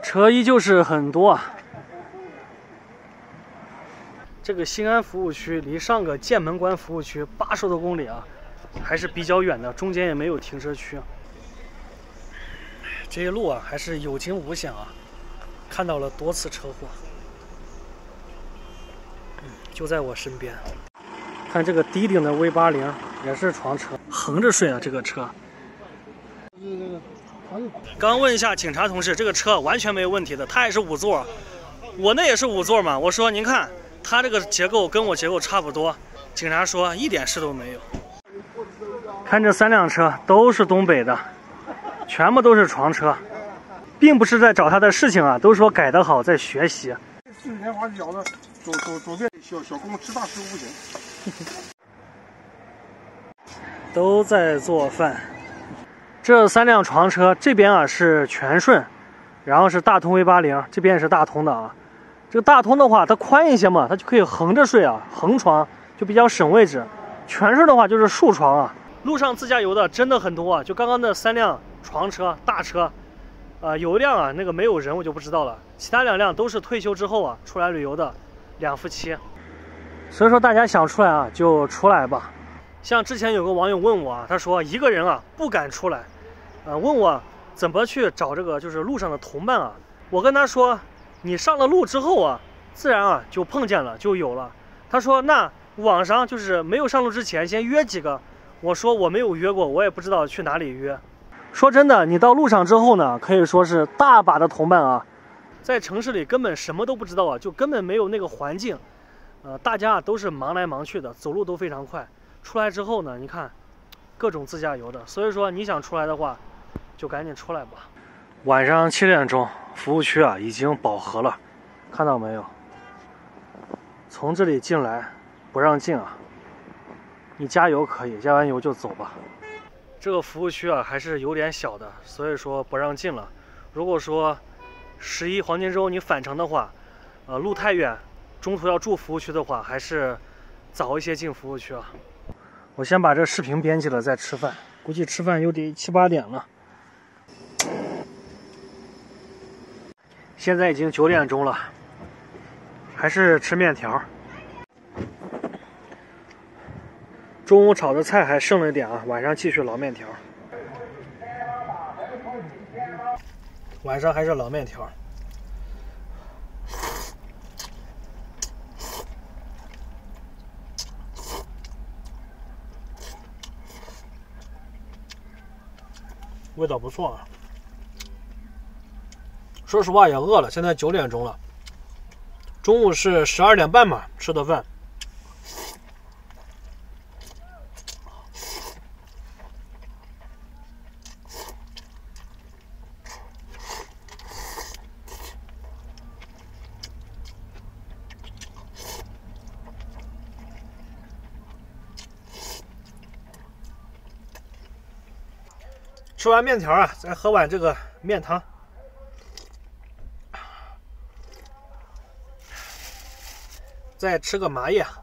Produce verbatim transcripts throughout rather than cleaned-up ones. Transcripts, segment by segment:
车依旧是很多啊。这个新安服务区离上个剑门关服务区八十多公里啊，还是比较远的，中间也没有停车区。这些路啊，还是有惊无险啊，看到了多次车祸。嗯，就在我身边。看这个低顶的 V 八零也是床车，横着睡啊，这个车。刚问一下警察同事，这个车完全没有问题的，它也是五座，我那也是五座嘛。我说您看，它这个结构跟我结构差不多。警察说一点事都没有。看这三辆车都是东北的，全部都是床车，并不是在找他的事情啊，都说改得好，在学习。 四十年华脚的左左左边小小工吃大吃不行， 都在做饭。这三辆床车，这边啊是全顺，然后是大通 V 八零，这边也是大通的啊。这个大通的话，它宽一些嘛，它就可以横着睡啊，横床就比较省位置。全顺的话就是竖床啊。路上自驾游的真的很多啊，就刚刚那三辆床车大车，呃，有一辆啊那个没有人，我就不知道了。其他两辆都是退休之后啊出来旅游的两夫妻。所以说大家想出来啊就出来吧。像之前有个网友问我啊，他说一个人啊不敢出来，呃，问我怎么去找这个就是路上的同伴啊。我跟他说，你上了路之后啊，自然啊就碰见了，就有了。他说那网上就是没有上路之前先约几个。我说我没有约过，我也不知道去哪里约。说真的，你到路上之后呢，可以说是大把的同伴啊。在城市里根本什么都不知道啊，就根本没有那个环境。呃，大家都是忙来忙去的，走路都非常快。出来之后呢，你看各种自驾游的，所以说你想出来的话，就赶紧出来吧。晚上七点钟，服务区啊已经饱和了，看到没有？从这里进来不让进啊，你加油可以，加完油就走吧。这个服务区啊还是有点小的，所以说不让进了。如果说十一黄金周你返程的话，呃，路太远，中途要住服务区的话，还是早一些进服务区啊。我先把这视频编辑了再吃饭，估计吃饭又得七八点了。现在已经九点钟了，还是吃面条。中午炒的菜还剩了一点啊，晚上继续老面条。晚上还是老面条。味道不错啊。说实话也饿了，现在九点钟了，中午是十二点半嘛吃的饭。吃完面条啊，再喝碗这个面汤。再吃个麻叶，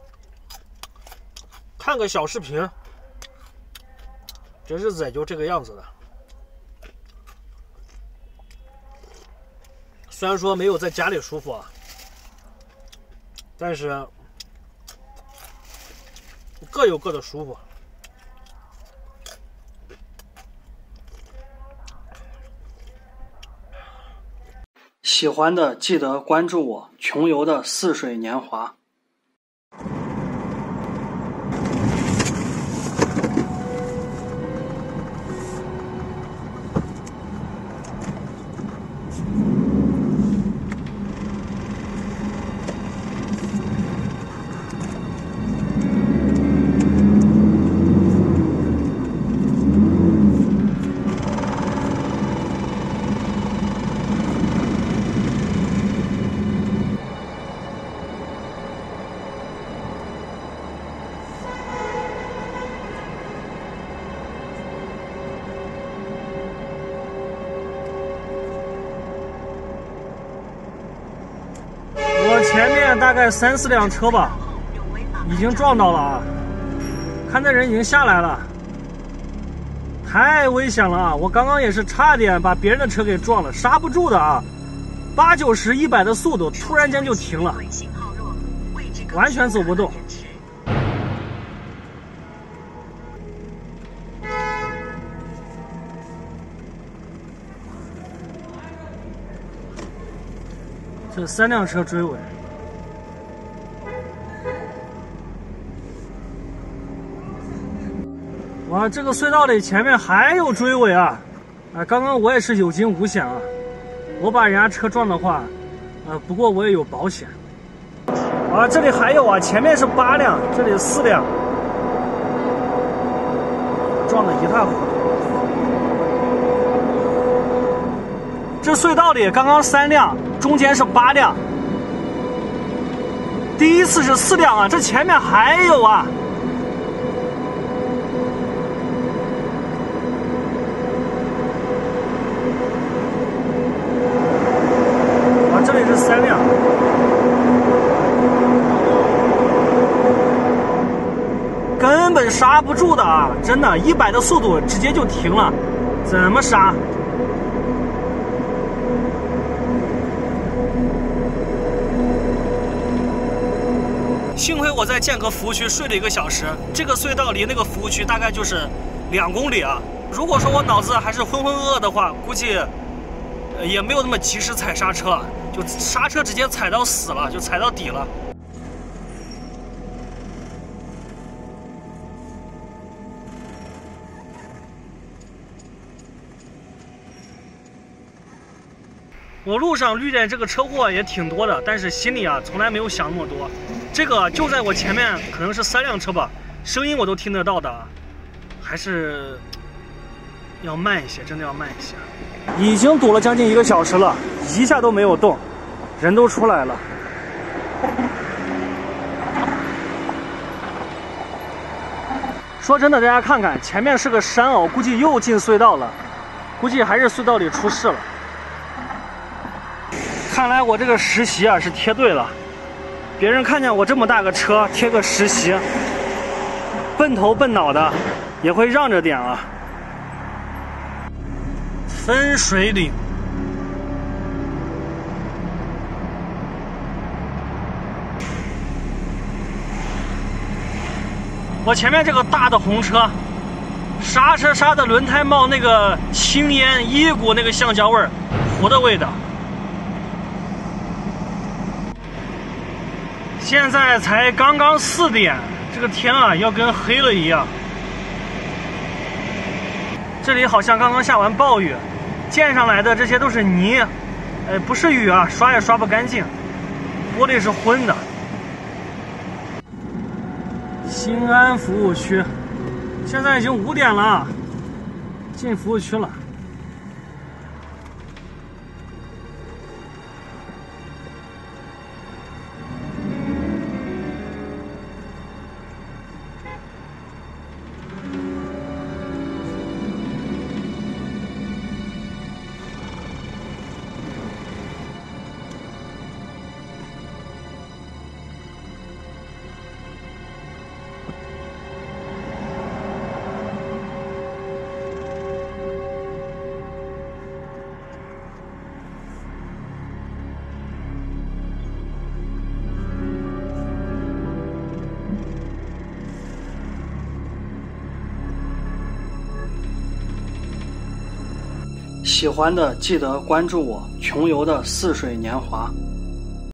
看个小视频，这日子也就这个样子的。虽然说没有在家里舒服啊，但是各有各的舒服。喜欢的记得关注我，穷游的似水年华。前面大概三四辆车吧，已经撞到了啊！看那人已经下来了， 太危险了啊！我刚刚也是差点把别人的车给撞了，刹不住的啊！八九十、一百的速度，突然间就停了，完全走不动。这三辆车追尾。哇，这个隧道里前面还有追尾啊！啊，刚刚我也是有惊无险啊，我把人家车撞的话，呃，不过我也有保险。啊，这里还有啊，前面是八辆，这里四辆，撞得一塌糊涂。这隧道里刚刚三辆，中间是八辆，第一次是四辆啊，这前面还有啊。这里是三辆，根本刹不住的啊！真的，一百的速度直接就停了，怎么刹？幸亏我在剑河服务区睡了一个小时，这个隧道离那个服务区大概就是两公里啊。如果说我脑子还是浑浑噩噩的话，估计也没有那么及时踩刹车。就刹车直接踩到死了，就踩到底了。我路上遇见这个车祸也挺多的，但是心里啊从来没有想那么多。这个就在我前面，可能是三辆车吧，声音我都听得到的，还是要慢一些，真的要慢一些。已经堵了将近一个小时了，一下都没有动，人都出来了。说真的，大家看看，前面是个山哦，估计又进隧道了，估计还是隧道里出事了。看来我这个实习啊是贴对了，别人看见我这么大个车贴个实习，笨头笨脑的也会让着点啊。分水岭，我前面这个大的红车，刹车刹的轮胎冒那个青烟，一股那个橡胶味儿，糊的味道。现在才刚刚四点，这个天啊要跟黑了一样。这里好像刚刚下完暴雨，溅上来的这些都是泥，哎，不是雨啊，刷也刷不干净，玻璃是昏的。新安服务区，现在已经五点了，进服务区了。喜欢的记得关注我，穷游的似水年华。